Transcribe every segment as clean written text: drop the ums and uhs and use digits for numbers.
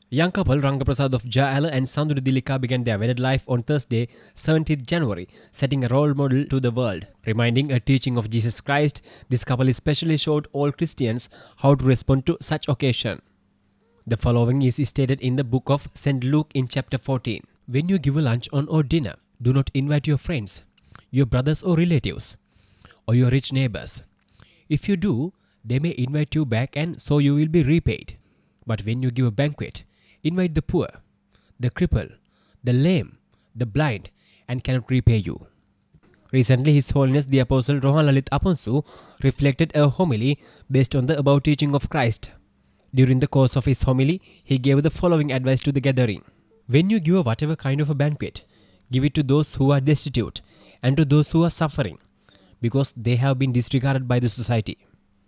Young couple Ranga Prasad of Jayala and Sandhuri Dilika began their wedded life on Thursday, 17th January, setting a role model to the world. Reminding a teaching of Jesus Christ, this couple especially showed all Christians how to respond to such occasion. The following is stated in the book of St. Luke in chapter 14. When you give a lunch or dinner, do not invite your friends, your brothers or relatives, or your rich neighbors. If you do, they may invite you back and so you will be repaid. But when you give a banquet, invite the poor, the cripple, the lame, the blind, and cannot repay you. Recently, His Holiness the Apostle Rohan Lalit Aponsu reflected a homily based on the above teaching of Christ. During the course of his homily, he gave the following advice to the gathering. When you give whatever kind of a banquet, give it to those who are destitute and to those who are suffering, because they have been disregarded by the society.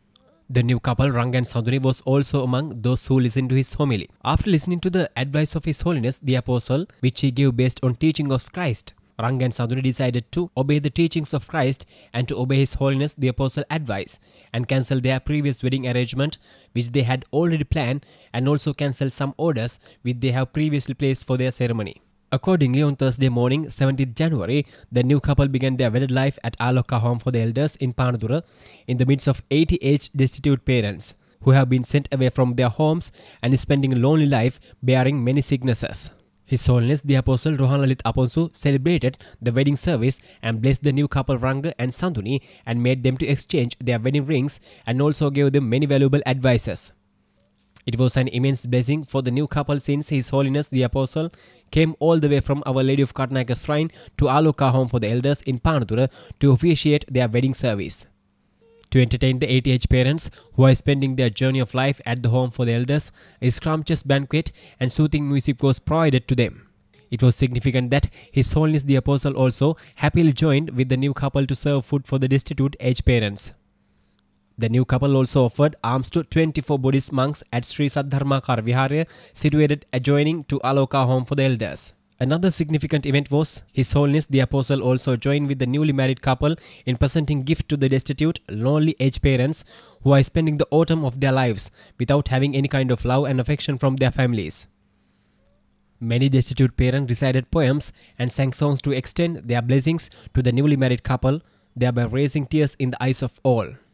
The new couple Ranga and Sandhuri was also among those who listened to his homily. After listening to the advice of His Holiness the Apostle, which he gave based on teaching of Christ, Ranga and Sandhuri decided to obey the teachings of Christ and to obey His Holiness the Apostle advice and cancel their previous wedding arrangement which they had already planned, and also cancel some orders which they have previously placed for their ceremony. Accordingly, on Thursday morning, 17th January, the new couple began their wedded life at Aloka Home for the Elders in Panadura in the midst of 88 destitute parents who have been sent away from their homes and is spending a lonely life bearing many sicknesses. His Holiness the Apostle Rohan Lalit Aponsu celebrated the wedding service and blessed the new couple Ranga and Sandhuri and made them to exchange their wedding rings and also gave them many valuable advices. It was an immense blessing for the new couple since His Holiness the Apostle came all the way from Our Lady of Karnataka Shrine to Aloka Home for the Elders in Panadura to officiate their wedding service. To entertain the 88 parents who are spending their journey of life at the Home for the Elders, a scrumptious banquet and soothing music was provided to them. It was significant that His Holiness the Apostle also happily joined with the new couple to serve food for the destitute aged parents. The new couple also offered alms to 24 Buddhist monks at Sri Saddharmakar Viharya, situated adjoining to Aloka Home for the Elders. Another significant event was His Holiness the Apostle also joined with the newly married couple in presenting gift to the destitute, lonely aged parents who are spending the autumn of their lives without having any kind of love and affection from their families. Many destitute parents recited poems and sang songs to extend their blessings to the newly married couple, thereby raising tears in the eyes of all.